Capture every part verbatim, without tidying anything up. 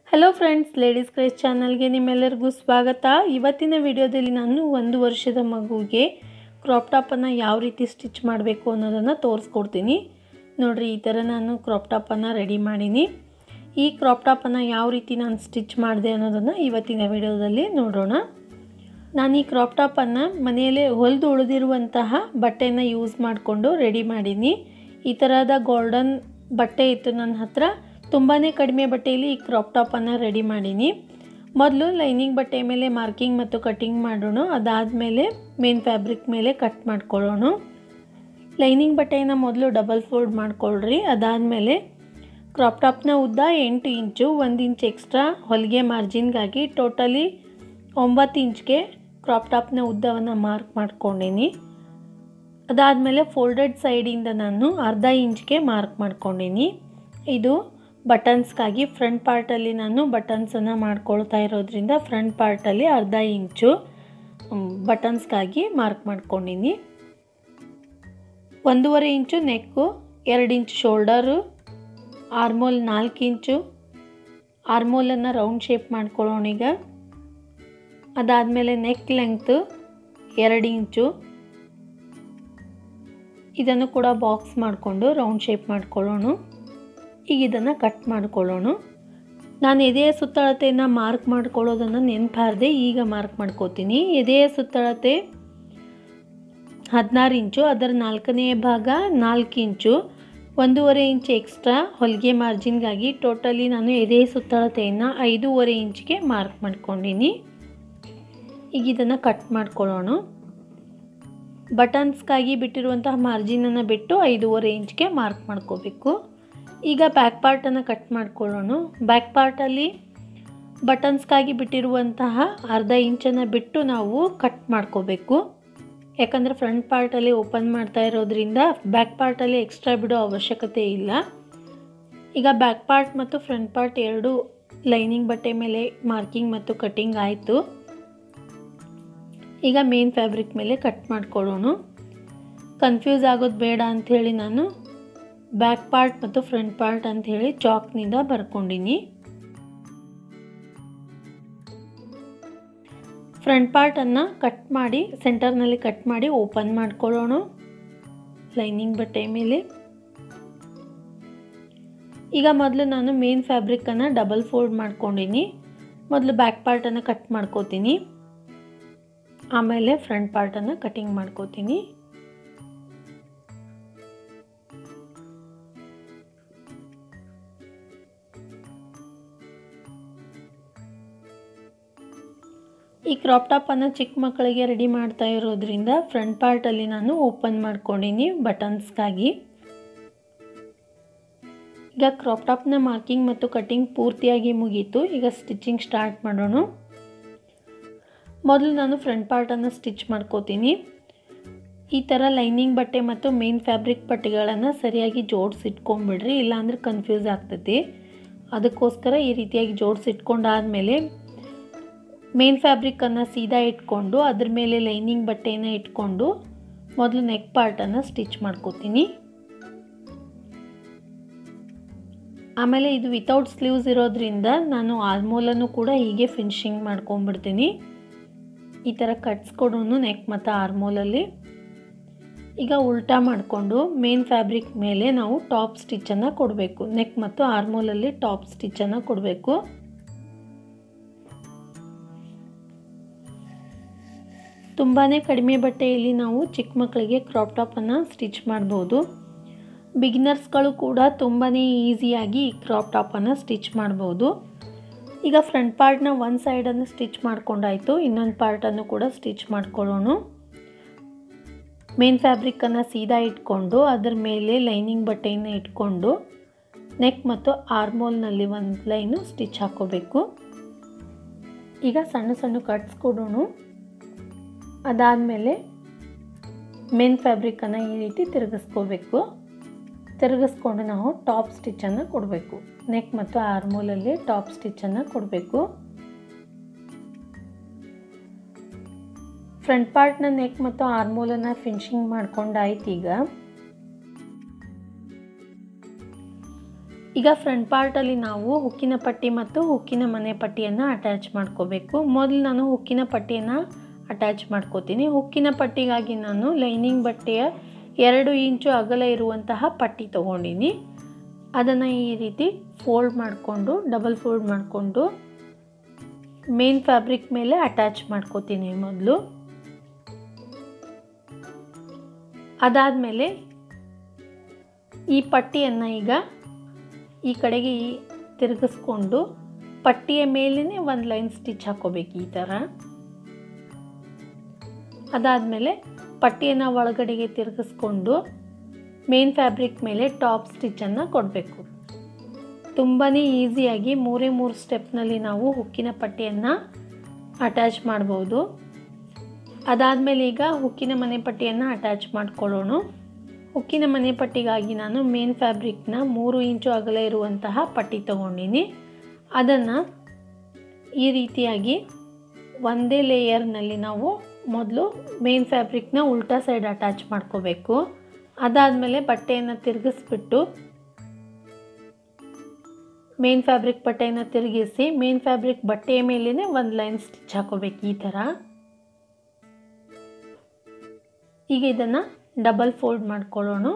Hello friends, ladies craze ಚಾನಲ್ಗೆ ನಿಮ್ಮೆಲ್ಲರಿಗೂ ಸ್ವಾಗತ. ಇವತ್ತಿನ ವಿಡಿಯೋದಲ್ಲಿ ನಾನು ಒಂದು ವರ್ಷದ ಮಗುವಿಗೆ ಕ್ರಾಪ್ ಟಾಪನ್ನು ಯಾವ ರೀತಿ ಸ್ಟಿಚ್ ಮಾಡಬೇಕು ಅನ್ನೋದನ್ನು ತೋರಿಸ್ಕೊಡ್ತೀನಿ. ನೋಡಿರಿ, ಈ ಥರ ನಾನು ಕ್ರಾಪ್ ಟಾಪನ್ನು ರೆಡಿ ಮಾಡೀನಿ. ಈ ಕ್ರಾಪ್ ಟಾಪನ್ನು ಯಾವ ರೀತಿ ನಾನು ಸ್ಟಿಚ್ ಮಾಡಿದೆ ಅನ್ನೋದನ್ನು ಇವತ್ತಿನ ವಿಡಿಯೋದಲ್ಲಿ ನೋಡೋಣ. ನಾನು ಈ ಕ್ರಾಪ್ ಟಾಪನ್ನು ಮನೆಯಲ್ಲೇ ಹೊಲಿದು ಉಳಿದಿರುವಂತಹ ಬಟ್ಟೆಯನ್ನು ಯೂಸ್ ಮಾಡಿಕೊಂಡು ರೆಡಿ ಮಾಡೀನಿ. ಈ ಥರದ ಗೋಲ್ಡನ್ ಬಟ್ಟೆ ಇತ್ತು ನನ್ನ ಹತ್ರ. ತುಂಬಾ ಕಡಿಮೆ ಬಟ್ಟೆಯಲ್ಲಿ ಈ ಕ್ರಾಪ್ ಟಾಪನ್ನು ರೆಡಿ ಮಾಡೀನಿ. ಮೊದಲು ಲೈನಿಂಗ್ ಬಟ್ಟೆ ಮೇಲೆ ಮಾರ್ಕಿಂಗ್ ಮತ್ತು ಕಟ್ಟಿಂಗ್ ಮಾಡೋಣ. ಅದಾದಮೇಲೆ ಮೇನ್ ಫ್ಯಾಬ್ರಿಕ್ ಮೇಲೆ ಕಟ್ ಮಾಡ್ಕೊಳ್ಳೋಣ. ಲೈನಿಂಗ್ ಬಟ್ಟೆಯನ್ನು ಮೊದಲು ಡಬಲ್ ಫೋಲ್ಡ್ ಮಾಡ್ಕೊಳ್ರಿ. ಅದಾದಮೇಲೆ ಕ್ರಾಪ್ ಟಾಪ್ನ ಉದ್ದ ಎಂಟು ಇಂಚು, ಒಂದು ಇಂಚ್ ಎಕ್ಸ್ಟ್ರಾ ಹೊಲಿಗೆ ಮಾರ್ಜಿನ್ಗಾಗಿ ಟೋಟಲಿ ಒಂಬತ್ತು ಇಂಚ್ಗೆ ಕ್ರಾಪ್ ಟಾಪ್ನ ಉದ್ದವನ್ನು ಮಾರ್ಕ್ ಮಾಡ್ಕೊಂಡೀನಿ. ಅದಾದಮೇಲೆ ಫೋಲ್ಡೆಡ್ ಸೈಡಿಂದ ನಾನು ಅರ್ಧ ಇಂಚ್ಗೆ ಮಾರ್ಕ್ ಮಾಡ್ಕೊಂಡೀನಿ. ಇದು ಬಟನ್ಸ್ಗಾಗಿ ಫ್ರಂಟ್ ಪಾರ್ಟಲ್ಲಿ ನಾನು ಬಟನ್ಸನ್ನು ಮಾಡ್ಕೊಳ್ತಾ ಇರೋದ್ರಿಂದ ಫ್ರಂಟ್ ಪಾರ್ಟಲ್ಲಿ ಅರ್ಧ ಇಂಚು ಬಟನ್ಸ್ಗಾಗಿ ಮಾರ್ಕ್ ಮಾಡ್ಕೊಂಡೀನಿ. ಒಂದೂವರೆ ಇಂಚು ನೆಕ್ಕು, ಎರಡು ಇಂಚು ಶೋಲ್ಡರು, ಆರ್ಮೋಲ್ ನಾಲ್ಕು ಇಂಚು. ಆರ್ಮೋಲನ್ನು ರೌಂಡ್ ಶೇಪ್ ಮಾಡ್ಕೊಳ್ಳೋಣ ಈಗ. ಅದಾದಮೇಲೆ ನೆಕ್ ಲೆಂಗ್ತು ಎರಡು ಇಂಚು. ಇದನ್ನು ಕೂಡ ಬಾಕ್ಸ್ ಮಾಡಿಕೊಂಡು ರೌಂಡ್ ಶೇಪ್ ಮಾಡ್ಕೊಳ್ಳೋಣ. ಈಗ ಇದನ್ನು ಕಟ್ ಮಾಡ್ಕೊಳ್ಳೋಣ. ನಾನು ಎದೆಯ ಸುತ್ತಳತೆಯನ್ನು ಮಾರ್ಕ್ ಮಾಡ್ಕೊಳ್ಳೋದನ್ನು ನೆನಪಾರದೆ ಈಗ ಮಾರ್ಕ್ ಮಾಡ್ಕೋತೀನಿ. ಎದೆಯ ಸುತ್ತಳತೆ ಹದಿನಾರು ಇಂಚು, ಅದರ ನಾಲ್ಕನೇ ಭಾಗ ನಾಲ್ಕು ಇಂಚು, ಒಂದೂವರೆ ಇಂಚ್ ಎಕ್ಸ್ಟ್ರಾ ಹೊಲಿಗೆ ಮಾರ್ಜಿನ್ಗಾಗಿ ಟೋಟಲಿ ನಾನು ಎದೆಯ ಸುತ್ತಳತೆಯನ್ನು ಐದೂವರೆ ಇಂಚ್ಗೆ ಮಾರ್ಕ್ ಮಾಡ್ಕೊಂಡೀನಿ. ಈಗ ಇದನ್ನು ಕಟ್ ಮಾಡ್ಕೊಳ್ಳೋಣ. ಬಟನ್ಸ್ಗಾಗಿ ಬಿಟ್ಟಿರುವಂತಹ ಮಾರ್ಜಿನನ್ನು ಬಿಟ್ಟು ಐದೂವರೆ ಇಂಚ್ಗೆ ಮಾರ್ಕ್ ಮಾಡ್ಕೋಬೇಕು. ಈಗ ಬ್ಯಾಕ್ ಪಾರ್ಟನ್ನು ಕಟ್ ಮಾಡ್ಕೊಳ್ಳೋಣ. ಬ್ಯಾಕ್ ಪಾರ್ಟಲ್ಲಿ ಬಟನ್ಸ್ಗಾಗಿ ಬಿಟ್ಟಿರುವಂತಹ ಅರ್ಧ ಇಂಚನ್ನು ಬಿಟ್ಟು ನಾವು ಕಟ್ ಮಾಡ್ಕೋಬೇಕು. ಯಾಕಂದರೆ ಫ್ರಂಟ್ ಪಾರ್ಟಲ್ಲಿ ಓಪನ್ ಮಾಡ್ತಾ ಇರೋದ್ರಿಂದ ಬ್ಯಾಕ್ ಪಾರ್ಟಲ್ಲಿ ಎಕ್ಸ್ಟ್ರಾ ಬಿಡೋ ಅವಶ್ಯಕತೆ ಇಲ್ಲ. ಈಗ ಬ್ಯಾಕ್ ಪಾರ್ಟ್ ಮತ್ತು ಫ್ರಂಟ್ ಪಾರ್ಟ್ ಎರಡು ಲೈನಿಂಗ್ ಬಟ್ಟೆ ಮೇಲೆ ಮಾರ್ಕಿಂಗ್ ಮತ್ತು ಕಟ್ಟಿಂಗ್ ಆಯಿತು. ಈಗ ಮೇನ್ ಫ್ಯಾಬ್ರಿಕ್ ಮೇಲೆ ಕಟ್ ಮಾಡ್ಕೊಳ್ಳೋಣ. ಕನ್ಫ್ಯೂಸ್ ಆಗೋದು ಬೇಡ ಅಂಥೇಳಿ ನಾನು ಬ್ಯಾಕ್ ಪಾರ್ಟ್ ಮತ್ತು ಫ್ರಂಟ್ ಪಾರ್ಟ್ ಅಂಥೇಳಿ ಚಾಕ್ನಿಂದ ಬರ್ಕೊಂಡಿನಿ. ಫ್ರಂಟ್ ಪಾರ್ಟನ್ನು ಕಟ್ ಮಾಡಿ ಸೆಂಟರ್ನಲ್ಲಿ ಕಟ್ ಮಾಡಿ ಓಪನ್ ಮಾಡ್ಕೊಳ್ಳೋಣ ಲೈನಿಂಗ್ ಬಟ್ಟೆ ಮೇಲೆ. ಈಗ ಮೊದಲು ನಾನು ಮೇನ್ ಫ್ಯಾಬ್ರಿಕ್ಕನ್ನು ಡಬಲ್ ಫೋಲ್ಡ್ ಮಾಡ್ಕೊಂಡಿನಿ. ಮೊದಲು ಬ್ಯಾಕ್ ಪಾರ್ಟನ್ನು ಕಟ್ ಮಾಡ್ಕೋತೀನಿ, ಆಮೇಲೆ ಫ್ರಂಟ್ ಪಾರ್ಟನ್ನು ಕಟಿಂಗ್ ಮಾಡ್ಕೋತೀನಿ. ಈ ಕ್ರಾಪ್ ಟಾಪನ್ನು ಚಿಕ್ಕ ಮಕ್ಕಳಿಗೆ ರೆಡಿ ಮಾಡ್ತಾ ಇರೋದ್ರಿಂದ ಫ್ರಂಟ್ ಪಾರ್ಟಲ್ಲಿ ನಾನು ಓಪನ್ ಮಾಡ್ಕೊಂಡಿನಿ ಬಟನ್ಸ್ಗಾಗಿ. ಈಗ ಕ್ರಾಪ್ ಟಾಪ್ನ ಮಾರ್ಕಿಂಗ್ ಮತ್ತು ಕಟ್ಟಿಂಗ್ ಪೂರ್ತಿಯಾಗಿ ಮುಗೀತು. ಈಗ ಸ್ಟಿಚಿಂಗ್ ಸ್ಟಾರ್ಟ್ ಮಾಡೋಣ. ಮೊದಲು ನಾನು ಫ್ರಂಟ್ ಪಾರ್ಟನ್ನು ಸ್ಟಿಚ್ ಮಾಡ್ಕೋತೀನಿ. ಈ ಥರ ಲೈನಿಂಗ್ ಬಟ್ಟೆ ಮತ್ತು ಮೇನ್ ಫ್ಯಾಬ್ರಿಕ್ ಬಟ್ಟೆಗಳನ್ನು ಸರಿಯಾಗಿ ಜೋಡಿಸಿಟ್ಕೊಂಡ್ಬಿಡ್ರಿ, ಇಲ್ಲಾಂದರೆ ಕನ್ಫ್ಯೂಸ್ ಆಗ್ತೈತಿ. ಅದಕ್ಕೋಸ್ಕರ ಈ ರೀತಿಯಾಗಿ ಜೋಡಿಸಿಟ್ಕೊಂಡಾದಮೇಲೆ ಮೇನ್ ಫ್ಯಾಬ್ರಿಕ್ಕನ್ನು ಸೀದಾ ಇಟ್ಕೊಂಡು ಅದ್ರ ಮೇಲೆ ಲೈನಿಂಗ್ ಬಟ್ಟೆಯನ್ನು ಇಟ್ಕೊಂಡು ಮೊದಲು ನೆಕ್ ಪಾರ್ಟನ್ನು ಸ್ಟಿಚ್ ಮಾಡ್ಕೋತೀನಿ. ಆಮೇಲೆ ಇದು ವಿತೌಟ್ ಸ್ಲೀವ್ಸ್ ಇರೋದ್ರಿಂದ ನಾನು ಆರ್ಮೋಲನ್ನು ಕೂಡ ಹೀಗೆ ಫಿನಿಶಿಂಗ್ ಮಾಡ್ಕೊಂಡ್ಬಿಡ್ತೀನಿ. ಈ ಥರ ಕಟ್ಸ್ಕೊಡೋನು ನೆಕ್ ಮತ್ತು ಆರ್ಮೋಲಲ್ಲಿ. ಈಗ ಉಲ್ಟಾ ಮಾಡಿಕೊಂಡು ಮೇನ್ ಫ್ಯಾಬ್ರಿಕ್ ಮೇಲೆ ನಾವು ಟಾಪ್ ಸ್ಟಿಚ್ಚನ್ನು ಕೊಡಬೇಕು. ನೆಕ್ ಮತ್ತು ಆರ್ಮೋಲಲ್ಲಿ ಟಾಪ್ ಸ್ಟಿಚ್ಚನ್ನು ಕೊಡಬೇಕು. ತುಂಬಾ ಕಡಿಮೆ ಬಟ್ಟೆಯಲ್ಲಿ ನಾವು ಚಿಕ್ಕ ಮಕ್ಕಳಿಗೆ ಕ್ರಾಪ್ ಟಾಪನ್ನು ಸ್ಟಿಚ್ ಮಾಡ್ಬೋದು. ಬಿಗಿನರ್ಸ್ಗಳು ಕೂಡ ತುಂಬಾ ಈಸಿಯಾಗಿ ಈ ಕ್ರಾಪ್ ಟಾಪನ್ನು ಸ್ಟಿಚ್ ಮಾಡ್ಬೋದು. ಈಗ ಫ್ರಂಟ್ ಪಾರ್ಟ್ನ ಒಂದು ಸೈಡನ್ನು ಸ್ಟಿಚ್ ಮಾಡ್ಕೊಂಡಾಯಿತು. ಇನ್ನೊಂದು ಪಾರ್ಟನ್ನು ಕೂಡ ಸ್ಟಿಚ್ ಮಾಡ್ಕೊಳ್ಳೋಣ. ಮೇನ್ ಫ್ಯಾಬ್ರಿಕ್ಕನ್ನು ಸೀದಾ ಇಟ್ಕೊಂಡು ಅದರ ಮೇಲೆ ಲೈನಿಂಗ್ ಬಟ್ಟೆಯನ್ನು ಇಟ್ಕೊಂಡು ನೆಕ್ ಮತ್ತು ಆರ್ಮೋಲ್ನಲ್ಲಿ ಒಂದು ಲೈನು ಸ್ಟಿಚ್ ಹಾಕೋಬೇಕು. ಈಗ ಸಣ್ಣ ಸಣ್ಣ ಕಟ್ಸ್ ಕೊಡೋಣ. ಅದಾದಮೇಲೆ ಮೇನ್ ಫ್ಯಾಬ್ರಿಕ್ಕನ್ನು ಈ ರೀತಿ ತಿರುಗಿಸ್ಕೋಬೇಕು. ತಿರುಗಿಸ್ಕೊಂಡು ನಾವು ಟಾಪ್ ಸ್ಟಿಚ್ಚನ್ನು ಕೊಡಬೇಕು. ನೆಕ್ ಮತ್ತು ಆರ್ಮೋಲಲ್ಲಿ ಟಾಪ್ ಸ್ಟಿಚ್ಚನ್ನು ಕೊಡಬೇಕು. ಫ್ರಂಟ್ ಪಾರ್ಟ್ನ ನೆಕ್ ಮತ್ತು ಆರ್ಮೋಲನ್ನು ಫಿನಿಶಿಂಗ್ ಮಾಡ್ಕೊಂಡಾಯ್ತು. ಈಗ ಈಗ ಫ್ರಂಟ್ ಪಾರ್ಟಲ್ಲಿ ನಾವು ಹುಕ್ಕಿನ ಪಟ್ಟಿ ಮತ್ತು ಹುಕ್ಕಿನ ಮನೆ ಪಟ್ಟಿಯನ್ನು ಅಟ್ಯಾಚ್ ಮಾಡ್ಕೋಬೇಕು. ಮೊದಲು ನಾನು ಹುಕ್ಕಿನ ಪಟ್ಟಿಯನ್ನು ಅಟ್ಯಾಚ್ ಮಾಡ್ಕೋತೀನಿ. ಹುಕ್ಕಿನ ಪಟ್ಟಿಗಾಗಿ ನಾನು ಲೈನಿಂಗ್ ಬಟ್ಟೆಯ ಎರಡು ಇಂಚು ಅಗಲ ಇರುವಂತಹ ಪಟ್ಟಿ ತೊಗೊಂಡಿನಿ. ಅದನ್ನು ಈ ರೀತಿ ಫೋಲ್ಡ್ ಮಾಡಿಕೊಂಡು ಡಬಲ್ ಫೋಲ್ಡ್ ಮಾಡಿಕೊಂಡು ಮೇನ್ ಫ್ಯಾಬ್ರಿಕ್ ಮೇಲೆ ಅಟ್ಯಾಚ್ ಮಾಡ್ಕೋತೀನಿ ಮೊದಲು. ಅದಾದಮೇಲೆ ಈ ಪಟ್ಟಿಯನ್ನು ಈಗ ಈ ಕಡೆಗೆ ತಿರುಗಿಸ್ಕೊಂಡು ಪಟ್ಟಿಯ ಮೇಲೇ ಒಂದು ಲೈನ್ ಸ್ಟಿಚ್ ಹಾಕೋಬೇಕು ಈ ಥರ. ಅದಾದಮೇಲೆ ಪಟ್ಟಿಯನ್ನು ಒಳಗಡೆಗೆ ತಿರುಗಿಸ್ಕೊಂಡು ಮೇನ್ ಫ್ಯಾಬ್ರಿಕ್ ಮೇಲೆ ಟಾಪ್ ಸ್ಟಿಚ್ಚನ್ನು ಕೊಡಬೇಕು. ತುಂಬಾ ಈಸಿಯಾಗಿ ಮೂರೇ ಮೂರು ಸ್ಟೆಪ್ನಲ್ಲಿ ನಾವು ಹುಕ್ಕಿನ ಪಟ್ಟಿಯನ್ನು ಅಟ್ಯಾಚ್ ಮಾಡ್ಬೋದು. ಅದಾದಮೇಲೆ ಈಗ ಹುಕ್ಕಿನ ಮನೆ ಪಟ್ಟಿಯನ್ನು ಅಟ್ಯಾಚ್ ಮಾಡ್ಕೊಳ್ಳೋಣ. ಹುಕ್ಕಿನ ಮನೆ ಪಟ್ಟಿಗಾಗಿ ನಾನು ಮೇನ್ ಫ್ಯಾಬ್ರಿಕ್ನ ಮೂರು ಇಂಚು ಅಗಲ ಇರುವಂತಹ ಪಟ್ಟಿ ತೊಗೊಂಡಿನಿ. ಅದನ್ನು ಈ ರೀತಿಯಾಗಿ ಒಂದೇ ಲೇಯರ್ನಲ್ಲಿ ನಾವು ಮೊದಲು ಮೇನ್ ಫ್ಯಾಬ್ರಿಕ್ನ ಉಲ್ಟಾ ಸೈಡ್ ಅಟ್ಯಾಚ್ ಮಾಡ್ಕೋಬೇಕು. ಅದಾದಮೇಲೆ ಬಟ್ಟೆಯನ್ನು ತಿರುಗಿಸ್ಬಿಟ್ಟು ಮೇನ್ ಫ್ಯಾಬ್ರಿಕ್ ಬಟ್ಟೆಯನ್ನು ತಿರುಗಿಸಿ ಮೇನ್ ಫ್ಯಾಬ್ರಿಕ್ ಬಟ್ಟೆಯ ಮೇಲೇ ಒಂದು ಲೈನ್ ಸ್ಟಿಚ್ ಹಾಕೋಬೇಕು ಈ ಥರ. ಈಗ ಇದನ್ನು ಡಬಲ್ ಫೋಲ್ಡ್ ಮಾಡ್ಕೊಳ್ಳೋಣ.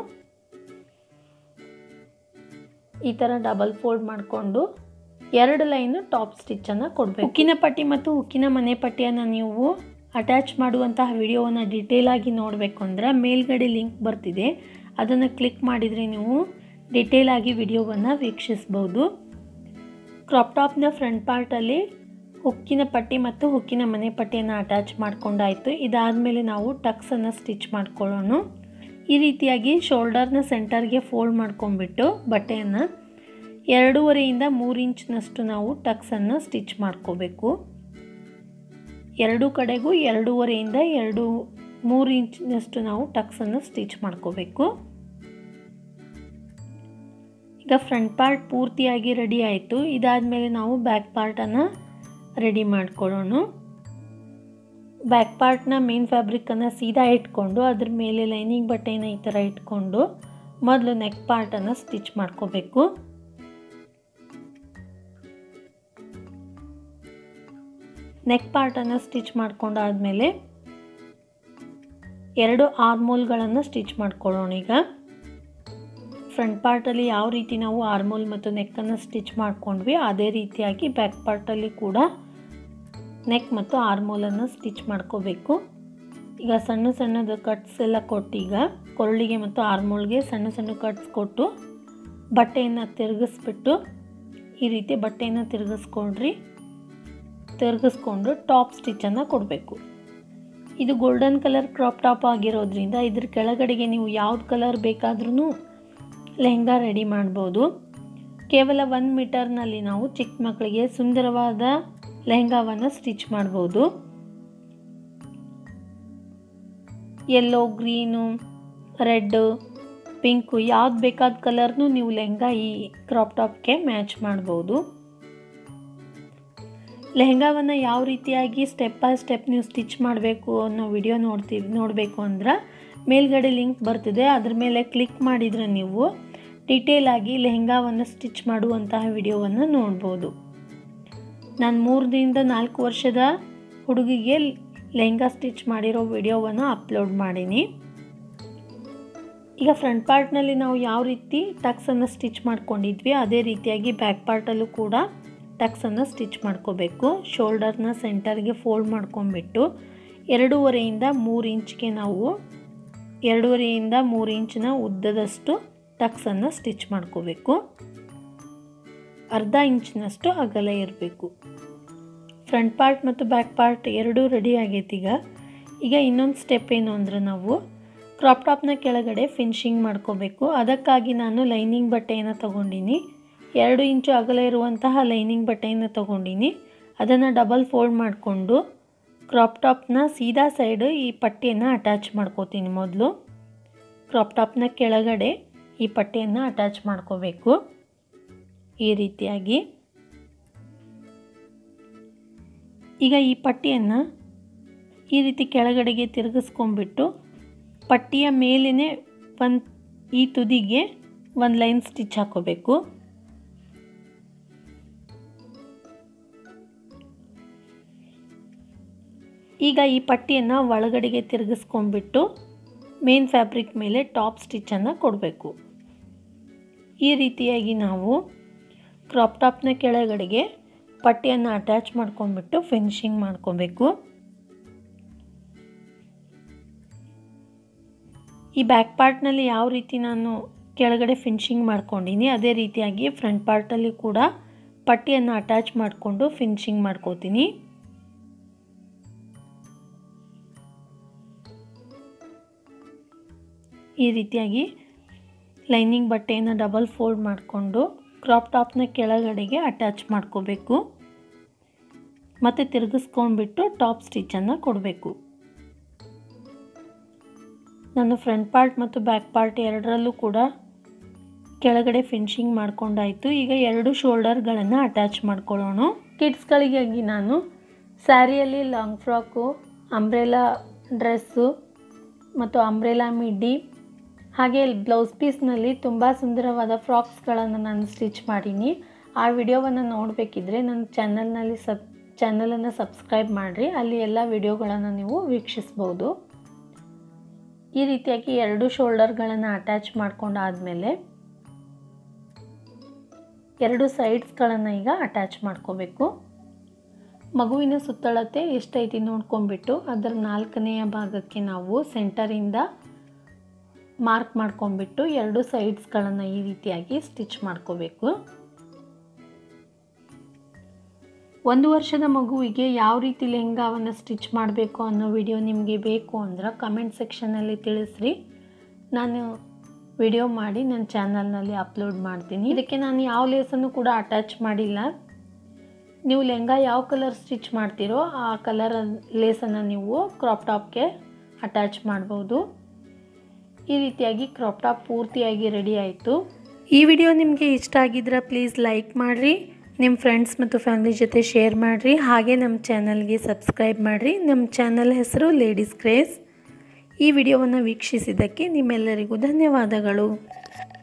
ಈ ಥರ ಡಬಲ್ ಫೋಲ್ಡ್ ಮಾಡಿಕೊಂಡು ಎರಡು ಲೈನು ಟಾಪ್ ಸ್ಟಿಚ್ಚನ್ನು ಕೊಡಬೇಕು. ಹುಕ್ಕಿನ ಪಟ್ಟಿ ಮತ್ತು ಹುಕ್ಕಿನ ಮನೆ ಪಟ್ಟಿಯನ್ನು ನೀವು ಅಟ್ಯಾಚ್ ಮಾಡುವಂತಹ ವಿಡಿಯೋವನ್ನು ಡಿಟೇಲಾಗಿ ನೋಡಬೇಕು ಅಂದರೆ ಮೇಲ್ಗಡೆ ಲಿಂಕ್ ಬರ್ತಿದೆ, ಅದನ್ನು ಕ್ಲಿಕ್ ಮಾಡಿದರೆ ನೀವು ಡಿಟೇಲಾಗಿ ವಿಡಿಯೋವನ್ನು ವೀಕ್ಷಿಸ್ಬೋದು. ಕ್ರಾಪ್ ಟಾಪ್ನ ಫ್ರಂಟ್ ಪಾರ್ಟಲ್ಲಿ ಹುಕ್ಕಿನ ಪಟ್ಟಿ ಮತ್ತು ಹುಕ್ಕಿನ ಮನೆ ಪಟ್ಟಿಯನ್ನು ಅಟ್ಯಾಚ್ ಮಾಡ್ಕೊಂಡಾಯಿತು. ಇದಾದಮೇಲೆ ನಾವು ಟಕ್ಸನ್ನು ಸ್ಟಿಚ್ ಮಾಡ್ಕೊಳ್ಳೋಣ. ಈ ರೀತಿಯಾಗಿ ಶೋಲ್ಡರ್ನ ಸೆಂಟರ್ಗೆ ಫೋಲ್ಡ್ ಮಾಡ್ಕೊಂಡ್ಬಿಟ್ಟು ಬಟ್ಟೆಯನ್ನು ಎರಡೂವರೆಯಿಂದ ಮೂರು ಇಂಚ್ನಷ್ಟು ನಾವು ಟಕ್ಸನ್ನು ಸ್ಟಿಚ್ ಮಾಡ್ಕೋಬೇಕು. ಎರಡೂ ಕಡೆಗೂ ಎರಡೂವರೆಯಿಂದ ಎರಡು ಮೂರು ಇಂಚಿನಷ್ಟು ನಾವು ಟಕ್ಸನ್ನು ಸ್ಟಿಚ್ ಮಾಡ್ಕೋಬೇಕು. ಈಗ ಫ್ರಂಟ್ ಪಾರ್ಟ್ ಪೂರ್ತಿಯಾಗಿ ರೆಡಿ ಆಯಿತು. ಇದಾದಮೇಲೆ ನಾವು ಬ್ಯಾಕ್ ಪಾರ್ಟನ್ನು ರೆಡಿ ಮಾಡ್ಕೊಳ್ಳೋಣ. ಬ್ಯಾಕ್ ಪಾರ್ಟ್ನ ಮೇನ್ ಫ್ಯಾಬ್ರಿಕ್ಕನ್ನು ಸೀದಾ ಇಟ್ಕೊಂಡು ಅದ್ರ ಮೇಲೆ ಲೈನಿಂಗ್ ಬಟ್ಟೆನ ಈ ಥರ ಇಟ್ಕೊಂಡು ಮೊದಲು ನೆಕ್ ಪಾರ್ಟನ್ನು ಸ್ಟಿಚ್ ಮಾಡ್ಕೋಬೇಕು. ನೆಕ್ ಪಾರ್ಟನ್ನು ಸ್ಟಿಚ್ ಮಾಡ್ಕೊಂಡಾದಮೇಲೆ ಎರಡು ಆರ್ಮೋಲ್ಗಳನ್ನು ಸ್ಟಿಚ್ ಮಾಡ್ಕೊಳ್ಳೋಣ. ಈಗ ಫ್ರಂಟ್ ಪಾರ್ಟಲ್ಲಿ ಯಾವ ರೀತಿ ನಾವು ಆರ್ಮೋಲ್ ಮತ್ತು ನೆಕ್ಕನ್ನು ಸ್ಟಿಚ್ ಮಾಡ್ಕೊಂಡ್ವಿ ಅದೇ ರೀತಿಯಾಗಿ ಬ್ಯಾಕ್ ಪಾರ್ಟಲ್ಲಿ ಕೂಡ ನೆಕ್ ಮತ್ತು ಆರ್ಮೋಲನ್ನು ಸ್ಟಿಚ್ ಮಾಡ್ಕೋಬೇಕು. ಈಗ ಸಣ್ಣ ಸಣ್ಣದ ಕಟ್ಸ್ ಎಲ್ಲ ಕೊಟ್ಟು ಈಗ ಕೊರಳಿಗೆ ಮತ್ತು ಆರ್ಮೋಲ್ಗೆ ಸಣ್ಣ ಸಣ್ಣ ಕಟ್ಸ್ ಕೊಟ್ಟು ಬಟ್ಟೆಯನ್ನು ತಿರುಗಿಸ್ಬಿಟ್ಟು ಈ ರೀತಿ ಬಟ್ಟೆಯನ್ನು ತಿರುಗಿಸ್ಕೊಂಡ್ರಿ ತಿರುಗಿಸ್ಕೊಂಡು ಟಾಪ್ ಸ್ಟಿಚ್ಚನ್ನು ಕೊಡಬೇಕು. ಇದು ಗೋಲ್ಡನ್ ಕಲರ್ ಕ್ರಾಪ್ ಟಾಪ್ ಆಗಿರೋದ್ರಿಂದ ಇದ್ರ ಕೆಳಗಡೆಗೆ ನೀವು ಯಾವ್ದು ಕಲರ್ ಬೇಕಾದ್ರೂ ಲೆಹಂಗಾ ರೆಡಿ ಮಾಡ್ಬೋದು. ಕೇವಲ ಒಂದು ಮೀಟರ್ನಲ್ಲಿ ನಾವು ಚಿಕ್ಕ ಮಕ್ಕಳಿಗೆ ಸುಂದರವಾದ ಲೆಹಂಗಾವನ್ನು ಸ್ಟಿಚ್ ಮಾಡ್ಬೋದು. ಯೆಲ್ಲೋ, ಗ್ರೀನು, ರೆಡ್ಡು, ಪಿಂಕು ಯಾವ್ದು ಬೇಕಾದ ಕಲರ್ನೂ ನೀವು ಲೆಹಂಗಾ ಈ ಕ್ರಾಪ್ ಟಾಪ್ಗೆ ಮ್ಯಾಚ್ ಮಾಡ್ಬೋದು. ಲೆಹಂಗಾವನ್ನು ಯಾವ ರೀತಿಯಾಗಿ ಸ್ಟೆಪ್ ಬೈ ಸ್ಟೆಪ್ ನೀವು ಸ್ಟಿಚ್ ಮಾಡಬೇಕು ಅನ್ನೋ ವಿಡಿಯೋ ನೋಡ್ತೀವಿ ನೋಡಬೇಕು ಅಂದ್ರೆ ಮೇಲ್ಗಡೆ ಲಿಂಕ್ ಬರ್ತಿದೆ, ಅದ್ರ ಮೇಲೆ ಕ್ಲಿಕ್ ಮಾಡಿದರೆ ನೀವು ಡಿಟೇಲಾಗಿ ಲೆಹಂಗಾವನ್ನು ಸ್ಟಿಚ್ ಮಾಡುವಂತಹ ವಿಡಿಯೋವನ್ನು ನೋಡ್ಬೋದು. ನಾನು ಮೂರರಿಂದ ನಾಲ್ಕು ವರ್ಷದ ಹುಡುಗಿಗೆ ಲೆಹಂಗಾ ಸ್ಟಿಚ್ ಮಾಡಿರೋ ವಿಡಿಯೋವನ್ನು ಅಪ್ಲೋಡ್ ಮಾಡೀನಿ. ಈಗ ಫ್ರಂಟ್ ಪಾರ್ಟ್ನಲ್ಲಿ ನಾವು ಯಾವ ರೀತಿ ಟಕ್ಸನ್ನು ಸ್ಟಿಚ್ ಮಾಡ್ಕೊಂಡಿದ್ವಿ ಅದೇ ರೀತಿಯಾಗಿ ಬ್ಯಾಕ್ ಪಾರ್ಟಲ್ಲೂ ಕೂಡ ಟಕ್ಸನ್ನು ಸ್ಟಿಚ್ ಮಾಡ್ಕೋಬೇಕು. ಶೋಲ್ಡರ್ನ ಸೆಂಟರ್ಗೆ ಫೋಲ್ಡ್ ಮಾಡ್ಕೊಂಡ್ಬಿಟ್ಟು ಎರಡೂವರೆಯಿಂದ ಮೂರು ಇಂಚ್ಗೆ ನಾವು ಎರಡೂವರೆಯಿಂದ ಮೂರು ಇಂಚಿನ ಉದ್ದದಷ್ಟು ಟಕ್ಸನ್ನು ಸ್ಟಿಚ್ ಮಾಡ್ಕೋಬೇಕು. ಅರ್ಧ ಇಂಚಿನಷ್ಟು ಅಗಲ ಇರಬೇಕು. ಫ್ರಂಟ್ ಪಾರ್ಟ್ ಮತ್ತು ಬ್ಯಾಕ್ ಪಾರ್ಟ್ ಎರಡೂ ರೆಡಿ ಆಗೈತಿ. ಈಗ ಈಗ ಇನ್ನೊಂದು ಸ್ಟೆಪ್ ಏನು ಅಂದರೆ ನಾವು ಕ್ರಾಪ್ ಟಾಪ್ನ ಕೆಳಗಡೆ ಫಿನಿಶಿಂಗ್ ಮಾಡ್ಕೋಬೇಕು. ಅದಕ್ಕಾಗಿ ನಾನು ಲೈನಿಂಗ್ ಬಟ್ಟೆಯನ್ನು ತೊಗೊಂಡಿನಿ. ಎರಡು ಇಂಚು ಅಗಲ ಇರುವಂತಹ ಲೈನಿಂಗ್ ಬಟ್ಟೆಯನ್ನು ತೊಗೊಂಡಿನಿ. ಅದನ್ನು ಡಬಲ್ ಫೋಲ್ಡ್ ಮಾಡಿಕೊಂಡು ಕ್ರಾಪ್ ಟಾಪ್ನ ಸೀದಾ ಸೈಡ್ ಈ ಪಟ್ಟಿಯನ್ನು ಅಟ್ಯಾಚ್ ಮಾಡ್ಕೋತೀನಿ. ಮೊದಲು ಕ್ರಾಪ್ ಟಾಪ್ನ ಕೆಳಗಡೆ ಈ ಪಟ್ಟಿಯನ್ನು ಅಟ್ಯಾಚ್ ಮಾಡ್ಕೋಬೇಕು ಈ ರೀತಿಯಾಗಿ. ಈಗ ಈ ಪಟ್ಟಿಯನ್ನು ಈ ರೀತಿ ಕೆಳಗಡೆಗೆ ತಿರುಗಿಸ್ಕೊಂಡ್ಬಿಟ್ಟು ಪಟ್ಟಿಯ ಮೇಲೇ ಒಂದು ಈ ತುದಿಗೆ ಒಂದು ಲೈನ್ ಸ್ಟಿಚ್ ಹಾಕೋಬೇಕು. ಈಗ ಈ ಪಟ್ಟಿಯನ್ನು ಒಳಗಡೆಗೆ ತಿರುಗಿಸ್ಕೊಂಡ್ಬಿಟ್ಟು ಮೇನ್ ಫ್ಯಾಬ್ರಿಕ್ ಮೇಲೆ ಟಾಪ್ ಸ್ಟಿಚ್ಚನ್ನು ಕೊಡಬೇಕು. ಈ ರೀತಿಯಾಗಿ ನಾವು ಕ್ರಾಪ್ ಟಾಪ್ನ ಕೆಳಗಡೆಗೆ ಪಟ್ಟಿಯನ್ನು ಅಟ್ಯಾಚ್ ಮಾಡ್ಕೊಂಡ್ಬಿಟ್ಟು ಫಿನಿಶಿಂಗ್ ಮಾಡ್ಕೊಬೇಕು. ಈ ಬ್ಯಾಕ್ ಪಾರ್ಟ್ನಲ್ಲಿ ಯಾವ ರೀತಿ ನಾನು ಕೆಳಗಡೆ ಫಿನಿಶಿಂಗ್ ಮಾಡ್ಕೊಂಡಿನಿ ಅದೇ ರೀತಿಯಾಗಿ ಫ್ರಂಟ್ ಪಾರ್ಟಲ್ಲಿ ಕೂಡ ಪಟ್ಟಿಯನ್ನು ಅಟ್ಯಾಚ್ ಮಾಡಿಕೊಂಡು ಫಿನಿಶಿಂಗ್ ಮಾಡ್ಕೋತೀನಿ. ಈ ರೀತಿಯಾಗಿ ಲೈನಿಂಗ್ ಬಟ್ಟೆಯನ್ನು ಡಬಲ್ ಫೋಲ್ಡ್ ಮಾಡಿಕೊಂಡು ಕ್ರಾಪ್ ಟಾಪ್ನ ಕೆಳಗಡೆಗೆ ಅಟ್ಯಾಚ್ ಮಾಡ್ಕೋಬೇಕು ಮತ್ತು ತಿರುಗಿಸ್ಕೊಂಡ್ಬಿಟ್ಟು ಟಾಪ್ ಸ್ಟಿಚ್ಚನ್ನು ಕೊಡಬೇಕು. ನಾನು ಫ್ರಂಟ್ ಪಾರ್ಟ್ ಮತ್ತು ಬ್ಯಾಕ್ ಪಾರ್ಟ್ ಎರಡರಲ್ಲೂ ಕೂಡ ಕೆಳಗಡೆ ಫಿನಿಶಿಂಗ್ ಮಾಡ್ಕೊಂಡಾಯಿತು. ಈಗ ಎರಡು ಶೋಲ್ಡರ್ಗಳನ್ನು ಅಟ್ಯಾಚ್ ಮಾಡ್ಕೊಳ್ಳೋಣ. ಕಿಡ್ಸ್ಗಳಿಗಾಗಿ ನಾನು ಸ್ಯಾರಿಯಲ್ಲಿ ಲಾಂಗ್ ಫ್ರಾಕು, ಅಂಬ್ರೆಲಾ ಡ್ರೆಸ್ಸು ಮತ್ತು ಅಂಬ್ರೆಲಾ ಮಿಡ್ಡಿ ಹಾಗೆ ಬ್ಲೌಸ್ ಪೀಸ್ನಲ್ಲಿ ತುಂಬ ಸುಂದರವಾದ ಫ್ರಾಕ್ಸ್ಗಳನ್ನು ನಾನು ಸ್ಟಿಚ್ ಮಾಡೀನಿ. ಆ ವಿಡಿಯೋವನ್ನು ನೋಡಬೇಕಿದ್ರೆ ನನ್ನ ಚಾನಲ್ನಲ್ಲಿ ಸಬ್ ಚಾನಲನ್ನು ಸಬ್ಸ್ಕ್ರೈಬ್ ಮಾಡಿರಿ, ಅಲ್ಲಿ ಎಲ್ಲ ವಿಡಿಯೋಗಳನ್ನು ನೀವು ವೀಕ್ಷಿಸ್ಬೋದು. ಈ ರೀತಿಯಾಗಿ ಎರಡು ಶೋಲ್ಡರ್ಗಳನ್ನು ಅಟ್ಯಾಚ್ ಮಾಡ್ಕೊಂಡಾದಮೇಲೆ ಎರಡು ಸೈಡ್ಸ್ಗಳನ್ನು ಈಗ ಅಟ್ಯಾಚ್ ಮಾಡ್ಕೋಬೇಕು. ಮಗುವಿನ ಸುತ್ತಳತೆ ಎಷ್ಟೈತಿ ನೋಡ್ಕೊಂಡ್ಬಿಟ್ಟು ಅದರ ನಾಲ್ಕನೆಯ ಭಾಗಕ್ಕೆ ನಾವು ಸೆಂಟರಿಂದ ಮಾರ್ಕ್ ಮಾಡ್ಕೊಂಡ್ಬಿಟ್ಟು ಎರಡು ಸೈಡ್ಸ್ಗಳನ್ನು ಈ ರೀತಿಯಾಗಿ ಸ್ಟಿಚ್ ಮಾಡ್ಕೋಬೇಕು. ಒಂದು ವರ್ಷದ ಮಗುವಿಗೆ ಯಾವ ರೀತಿ ಲೆಹಂಗಾವನ್ನು ಸ್ಟಿಚ್ ಮಾಡಬೇಕು ಅನ್ನೋ ವಿಡಿಯೋ ನಿಮಗೆ ಬೇಕು ಅಂದ್ರೆ ಕಮೆಂಟ್ ಸೆಕ್ಷನಲ್ಲಿ ತಿಳಿಸ್ರಿ. ನಾನು ವಿಡಿಯೋ ಮಾಡಿ ನನ್ನ ಚಾನಲ್ನಲ್ಲಿ ಅಪ್ಲೋಡ್ ಮಾಡ್ತೀನಿ. ಇದಕ್ಕೆ ನಾನು ಯಾವ ಲೇಸನ್ನು ಕೂಡ ಅಟ್ಯಾಚ್ ಮಾಡಿಲ್ಲ. ನೀವು ಲೆಹಂಗಾ ಯಾವ ಕಲರ್ ಸ್ಟಿಚ್ ಮಾಡ್ತೀರೋ ಆ ಕಲರ್ ಲೇಸನ್ನು ನೀವು ಕ್ರಾಪ್ ಟಾಪ್ಗೆ ಅಟ್ಯಾಚ್ ಮಾಡ್ಬೋದು. ಈ ರೀತಿಯಾಗಿ ಕ್ರಾಪ್ ಟಾಪ್ ಪೂರ್ತಿಯಾಗಿ ರೆಡಿ ಆಯಿತು. ಈ ವಿಡಿಯೋ ನಿಮಗೆ ಇಷ್ಟ ಆಗಿದ್ರೆ ಪ್ಲೀಸ್ ಲೈಕ್ ಮಾಡಿರಿ, ನಿಮ್ಮ ಫ್ರೆಂಡ್ಸ್ ಮತ್ತು ಫ್ಯಾಮಿಲಿ ಜೊತೆ ಶೇರ್ ಮಾಡಿರಿ, ಹಾಗೆ ನಮ್ಮ ಚಾನಲ್ಗೆ ಸಬ್ಸ್ಕ್ರೈಬ್ ಮಾಡಿರಿ. ನಮ್ಮ ಚಾನಲ್ ಹೆಸರು ಲೇಡೀಸ್ ಕ್ರೇಜ್. ಈ ವಿಡಿಯೋವನ್ನು ವೀಕ್ಷಿಸಿದ್ದಕ್ಕೆ ನಿಮ್ಮೆಲ್ಲರಿಗೂ ಧನ್ಯವಾದಗಳು.